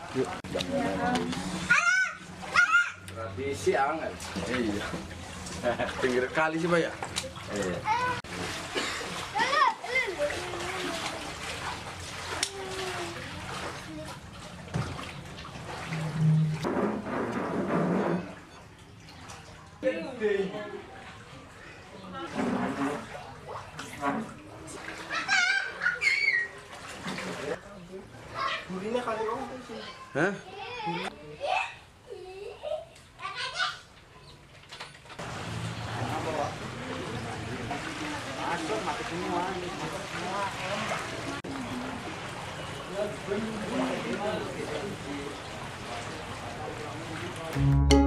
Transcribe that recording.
Yuk. Tradisi anget. Iya. Pinggir kali sih, Pak ya? Iya. Gurinya kali dong. Hah? Masuk, mati semua. Masuk semua.